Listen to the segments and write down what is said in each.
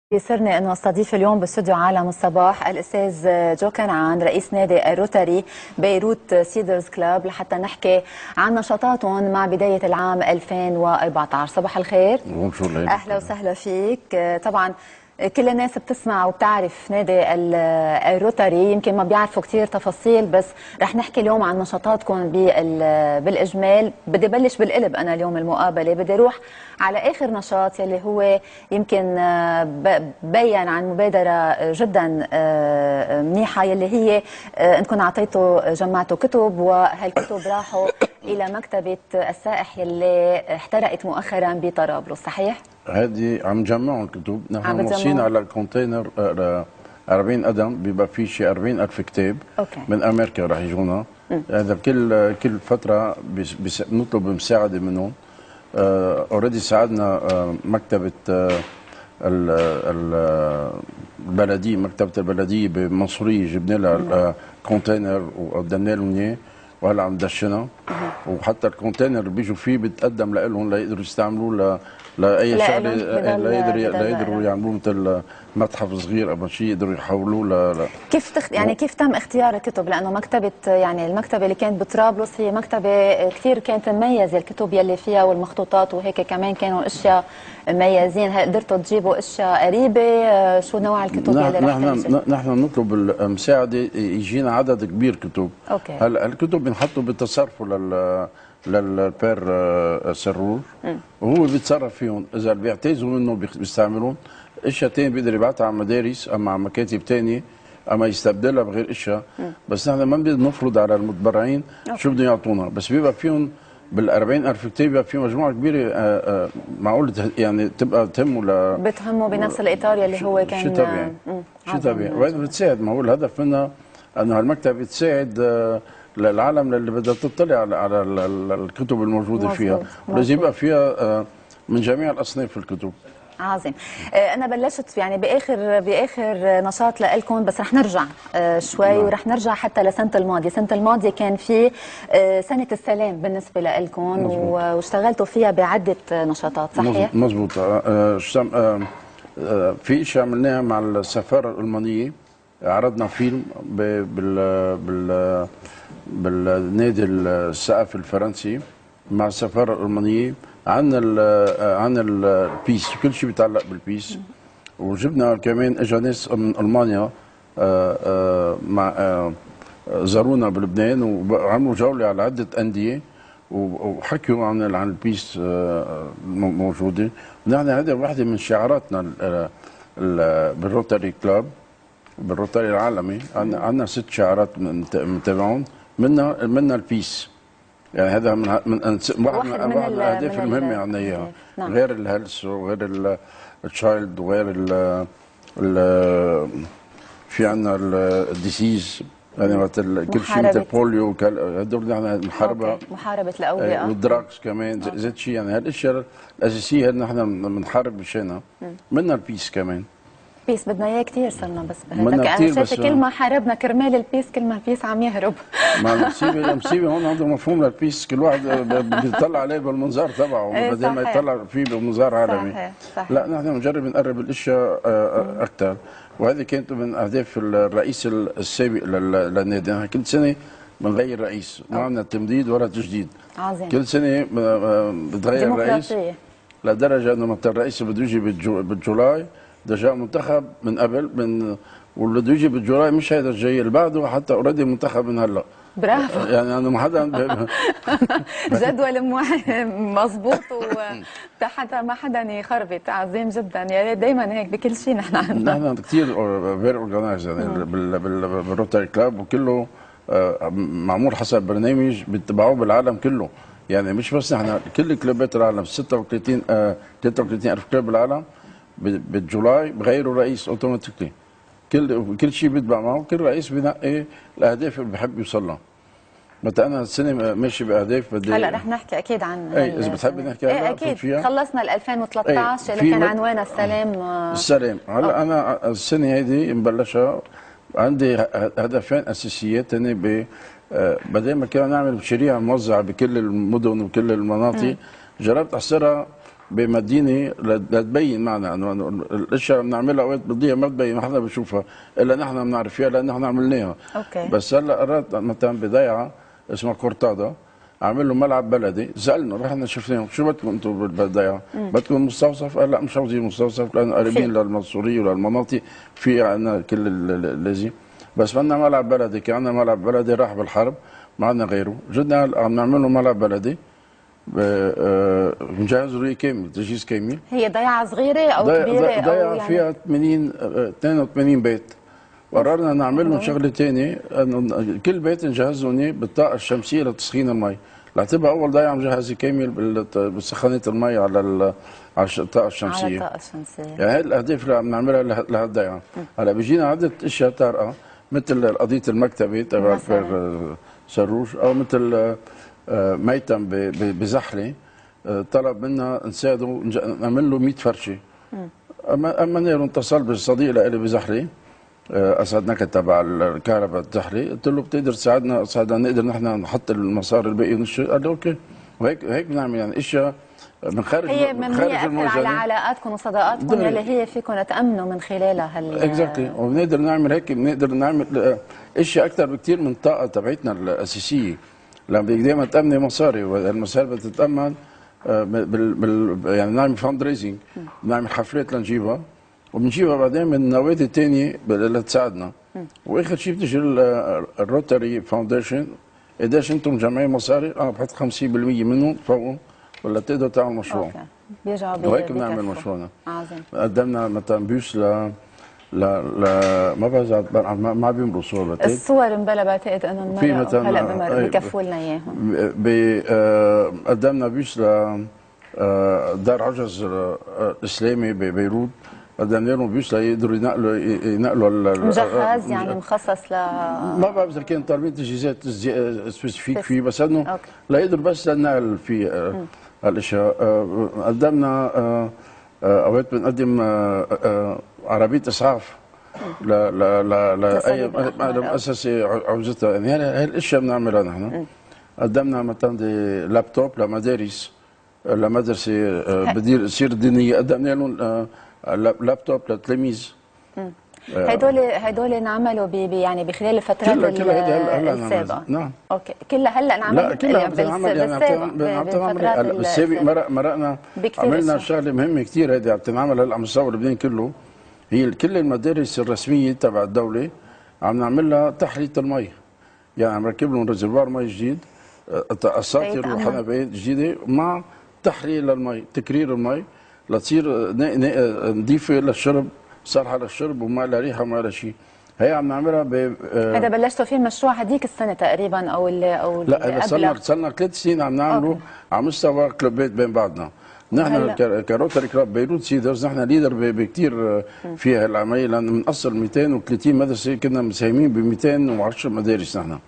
يسرني انه استضيف اليوم باستوديو عالم الصباح الاستاذ جو كانان رئيس نادي الروتري بيروت سيدرز كلاب لحتى نحكي عن نشاطاتهم مع بدايه العام 2014. صباح الخير. اهلا وسهلا فيك. طبعا كل الناس بتسمع وبتعرف نادي الروتري، يمكن ما بيعرفوا كثير تفاصيل، بس رح نحكي اليوم عن نشاطاتكم بالاجمال. بدي بلش بالقلب انا اليوم المقابله، بدي اروح على اخر نشاط يلي هو يمكن بين عن مبادره جدا منيحه يلي هي انكم اعطيتوا جمعتوا كتب، وهالكتب راحوا الى مكتبه السائح يلي احترقت مؤخرا بطرابلس، صحيح؟ هذه عم جمعوا الكتب، نحن موصين على الكونتينر 40 قدم، بيبقى فيه شي 40,000 كتاب. أوكي. من امريكا رح يجونا. هذا كل فتره بنطلب مساعده منهم. اوريدي ساعدنا مكتبه البلديه، مكتبه البلديه بمنصوريه، جبنا لها كونتينر وقدمنا لهم اياه، وهلا عم ندشنها. وحتى الكونتينر اللي بيجوا فيه بتقدم لهم ليقدروا يستعملوه لاي شغله، ليقدروا يعملوه مثل متحف صغير او شيء، يقدروا يحولوه يعني كيف تم اختيار الكتب؟ لانه مكتبه، يعني المكتبه اللي كانت بطرابلس هي مكتبه كثير كانت مميزه، الكتب يلي فيها والمخطوطات وهيك كمان كانوا اشياء مميزين. هل قدرتوا تجيبوا اشياء قريبه؟ شو نوع الكتب يلي رح تجي؟ نحن نطلب المساعده، يجينا عدد كبير كتب. اوكي. هلا الكتب بنحطوا بتصرفوا للبير سرور، وهو بيتصرف فيهم. اذا بيعتزوا منه بيستعملون اشياء ثانيه، بيقدر يبعثها على مدارس اما على مكاتب ثانيه، اما يستبدلها بغير اشياء. بس نحن ما بدنا نفرض على المتبرعين شو بدهم يعطونا، بس بيبقى فيهم بال40,000 كتاب بيبقى في مجموعه كبيره معقول يعني تبقى بتهموا بنفس الاطار يلي هو كان. شيء طبيعي. شيء طبيعي، وهذا بتساعد. ما هو الهدف منها انه هالمكتبه بتساعد للعالم اللي بدها تطلع على الكتب الموجوده فيها، ولازم يبقى فيها من جميع الاصناف الكتب. عظيم. انا بلشت يعني باخر نشاط لكم، بس رح نرجع شوي ورح نرجع حتى لسنه الماضيه. سنه الماضيه كان في سنه السلام بالنسبه لكم، واشتغلتوا فيها بعده نشاطات، صحيح؟ مزبوط. في شيء عملناها مع السفاره الالمانيه، عرضنا فيلم بالنادي السقف الفرنسي مع السفاره الالمانيه عن البيس، كل شيء بيتعلق بالبيس. وجبنا كمان اجى ناس من المانيا مع زارونا بلبنان، وعملوا جوله على عده انديه وحكوا عن البيس موجوده. ونحن هذه واحده من شعاراتنا بالروتري كلاب، بالروتري العالمي. عندنا 6 شعارات متابعون، منها البيس. يعني هذا من واحد من الاهداف المهمه عندنا اياها. نعم. غير الهيلث وغير التشايلد وغير في عندنا الديسيز، يعني كل شيء مثل بوليو، هدول نحن محاربه الاوبئه والدراكس كمان زاد شيء. يعني هالاشياء الاساسيه نحن بنحارب بشانها. منها البيس كمان. بيس بدنا اياه كثير صرنا، بس بهدك انا شايفه كل ما حاربنا كرمال البيس كل ما البيس عم يهرب. ما المصيبه هون عنده مفهوم للبيس، كل واحد بيطلع عليه بالمنظار تبعه بدل ما يطلع فيه بمنظار عالمي. صحيح. لا، نحن بنجرب نقرب الاشياء اكثر، وهذه كانت من اهداف الرئيس السابق للنادي. كل سنه بنغير رئيس، ما عندنا تمديد ولا تجديد. عظيم. كل سنه بتغير رئيس، لدرجه انه مثلا الرئيس بده يجي بالجولاي، ده جاء منتخب من قبل، واللي بده يجي بالجولاي مش هيدا الجاي اللي بعده، حتى اوريدي منتخب من هلا. برافو. يعني انه ما حدا جدول مضبوط وحتى ما حدا يخربط. عظيم جدا. يا ريت دائما هيك بكل شيء نحن عندنا. نحن كثير فيري اورجنايز يعني بالروتري كلاب، وكله معمول حسب برنامج بيتبعوه بالعالم كله. يعني مش بس نحن، كل كلوبات العالم 33,000 كلوب بالعالم بالجولاي بغيروا رئيس اوتوماتيكلي. كل شيء بيتبع معه، كل رئيس بينقي الاهداف اللي بحب يوصل لها. متى انا السنه ماشي باهداف بدي هلا رح نحكي اكيد عن اذا بتحبي نحكي هلا اكيد فيها. خلصنا ال 2013 اللي كان عنوانها السلام. هلا انا السنه هيدي مبلشها عندي هدفين اساسيتين. بدل ما كنا نعمل مشاريع موزعه بكل المدن وكل المناطق، جربت احصرها بمدينه لتبين معنا انه الاشياء بنعملها اوقات بتضيع ما تبين، ما حدا بيشوفها الا نحن بنعرف فيها لان نحن عملناها. اوكي. بس هلا قررت مثلا بضيعه اسمها كورتادا اعمل له ملعب بلدي، سالنا رحنا شفناهم شو بدكم انتم بالضيعه؟ بدكم مستوصف؟ قال لا مش عاوزين مستوصف لانه قريبين للمنصوريه وللمناطق في عندنا كل اللازم، بس بدنا ملعب بلدي. كان عندنا ملعب بلدي راح بالحرب ما عندنا غيره، جدنا عم نعمل له ملعب بلدي بنجهزوا له كامل، تجهيز كامل. هي ضيعه صغيره او كبيره ضيعه او يعني فيها 82 بيت. قررنا نعمل لهم شغله ثانيه، انه كل بيت نجهزه بالطاقه الشمسيه لتسخين المي، لاعتبر اول ضيعه مجهزه كامل بسخانه المي على الطاقه الشمسيه. على الطاقه الشمسيه. يعني هي الاهداف اللي عم نعملها لهالضيعه. هلا بيجينا عده اشياء طارئه مثل قضيه المكتبه تبع سروج، او مثل ميتم بزحله طلب منا نساعده نعمل له 100 فرشه. اما نيرو اتصل بالصديق لي بزحله اسعد نكد تبع الكهرباء الزحله، قلت له بتقدر تساعدنا نقدر نحن نحط المسار الباقي ونشتغل؟ قال لي اوكي. وهيك بنعمل يعني اشياء من خارج هي مبنيه على علاقاتكم وصداقاتكم اللي هي فيكم تامنوا من خلالها اكزاكتلي. وبنقدر نعمل هيك، بنقدر نعمل اشياء اكثر بكثير من الطاقه تبعتنا الاساسيه. لما بدك دائما تامني مصاري، والمصاري بتتامن يعني نعمل فاند ريزنج، بنعمل حفلات لنجيبها وبنجيبها بعدين من نوادي ثانيه لتساعدنا. واخر شيء بتجي الروتري فاونديشن، قديش انتم مجمعين مصاري؟ انا بحط 50% منهم فوقهم ولا تقدروا تعملوا مشروع. اوكي. بيرجعوا وهيك بنعمل مشروعنا. عظيم. قدمنا مثلا بيوس ما بعرف ما بيمروا صور بعتقد. الصور مبلا بعتقد انه المرة هلا بكفوا لنا اياهم. قدمنا بيوس ل دار عجز اسلامي ببيروت، قدمنا لهم بيوس ليقدروا ينقلوا مجهز يعني مخصص ما بعرف اذا كان طالبين تجهيزات سبيسيفيك فيه، بس انه ليقدروا بس للنقل في هالاشياء. قدمنا اوقات بنقدم عربيه اسعاف لاي مؤسسه عوزتها، يعني هي الاشياء بنعملها نحن. قدمنا مثلا لابتوب لمدارس، لمدرسه بتصير دينيه، قدمنا لهم لابتوب للتلاميذ. هدول انعملوا يعني بخلال الفترات السابقه. نعم. اوكي. كلها هلا انعمل؟ لا كلها بتنعمل يعني بالسابق مرقنا عملنا شغله مهمه كثير. هيدي عم تنعمل هلا على مستوى لبنان كله. هي كل المدارس الرسميه تبع الدوله عم نعمل تحليه المي، يعني عم نركب لهم ريزرفوار مي جديد، اساطير وحنفيات جديده مع تحليه للمي، تكرير المي لتصير نظيفه للشرب، صالحه للشرب وما لها ريحه وما لها شيء. هي عم نعملها هذا بلشتوا فيه المشروع هذيك السنه تقريبا او لا صرنا 3 سنين عم نعمله على مستوى كلوبات بين بعضنا. نحن كروتري كلاب بيروت سيدرز نحن ليدر بكثير في هالعمليه، لان من اصل 230 مدرسه كنا مساهمين ب 210 مدارس نحن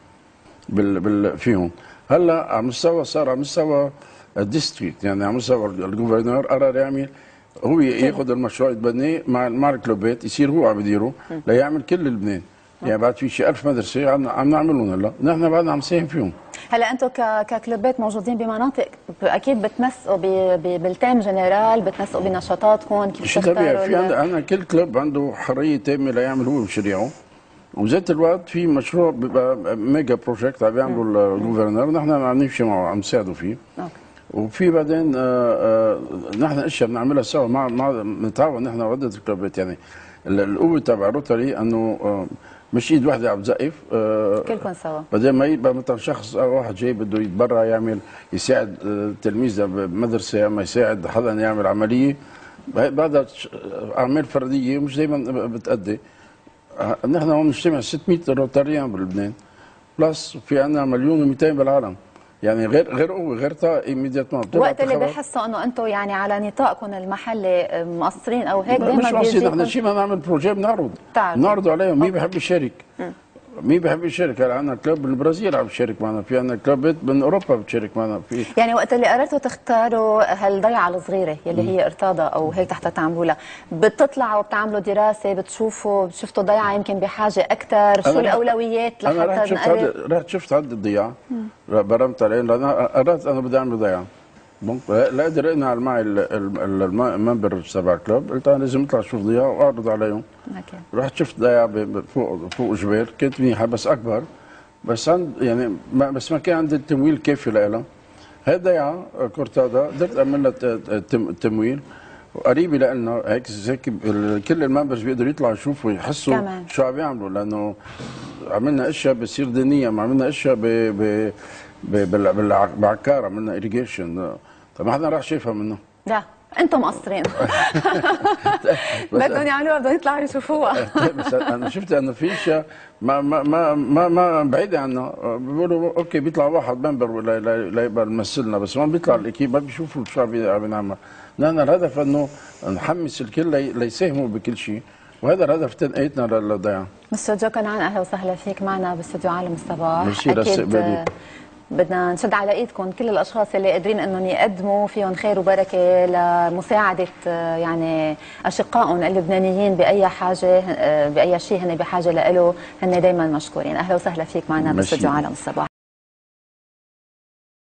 فيهم. هلا على مستوى صار على مستوى الديستريكت، يعني على مستوى الجوفرنور قرر يعمل هو ياخذ المشروع يتبنيه مع الكلوبات، يصير هو عم يديره ليعمل كل لبنان. يعني بعد في شيء 1000 مدرسه عم نعملهم هلا، نحن بعدنا عم نساهم فيهم. هلا انتم ككلوبات موجودين بمناطق اكيد بتنسقوا بالتيم جنرال، بتنسقوا بنشاطاتكم كيف بتختاروا؟ في عندنا كل كلوب عنده حريه تامه ليعمل هو مشاريعه، وذات الوقت في مشروع بيبقى ميجا بروجكت عم بيعمله الجوفرنور ونحن عم نمشي معه عم نساعده فيه. وفي بعدين نحن اشياء بنعملها سوا مع نتعاون نحن وعدة الكلوبات. يعني القوه تبع روتري انه مش ايد وحده عم تزقف، كلكم سوا. بدل ما يبقى مثلا شخص واحد جاي بده يتبرع يساعد تلميذ بمدرسه، اما يساعد حدا يعمل عمليه، بعدها اعمال فرديه مش دائما بتأدي. نحن هون بنجتمع 600 روتاريان بلبنان، بلس في عندنا 1,200,000 بالعالم، يعني غير قوه غير طاقه ايميديتمون. وقت اللي بحسوا انه انتم يعني على نطاقكم المحلي مقصرين او هيك دائما مش مقصرين، نحن شيء ما نعمل بروجي بنعرضه عليهم. مين بحب يشارك؟ مين بحب يشارك؟ هلا عندنا كلوب بالبرازيل عم بيشارك معنا، في عندنا كلوبات من اوروبا بتشارك معنا في. يعني وقت اللي قررتوا تختاروا هالضيعه الصغيره يلي هي ارتاضه او هيك تحت تعملوا لها، بتطلعوا وبتعملوا دراسه، شفتوا ضيعه يمكن بحاجه اكثر، شو الاولويات لحتى انا رحت شفت عدة ضياع برمت عليهم، لان قررت انا بدي اعمل ضيعه. لا قدر اقنع معي الممبر تبع الكلوب، قلت انا لازم اطلع اشوف ضياع واعرض عليهم. رحت شفت ضياع فوق جبال، كانت منيحه بس اكبر، بس يعني بس ما كان عندي التمويل الكافي لها. هي ضيعه كورتادا قدرت اعمل لها التمويل، وقريبه لنا هيك كل الممبرز بيقدروا يطلعوا يشوفوا يحسوا كمان. شو عم يعملوا، لانه عملنا اشياء بتصير دينيه، ما عملنا اشياء بعكاره، عملنا اريجيشن. طب ما حدا راح شايفها منه. لا انتم مقصرين. بدهم يعملوها، بدهم يطلعوا يشوفوها. بس انا شفت انه في اشياء ما بعيده عنا، بيقولوا اوكي بيطلع واحد ممبر ليبقى يمثلنا، بس ما بيطلع الاكيب، ما بيشوفوا شو عم بينعمل. نحن الهدف انه نحمس الكل ليساهموا بكل شيء، وهذا الهدف تنقيتنا للضيعه. مستر جو كنعان، اهلا وسهلا فيك معنا باستوديو عالم الصباح. ميرسي لاستقبالي. بدنا نشد على ايدكم كل الاشخاص اللي قادرين انهم يقدموا فيهم خير وبركه لمساعده يعني اشقائهم اللبنانيين باي حاجه، باي شيء هن بحاجه له، هن دائما مشكورين. اهلا وسهلا فيك معنا باستوديو عالم الصباح.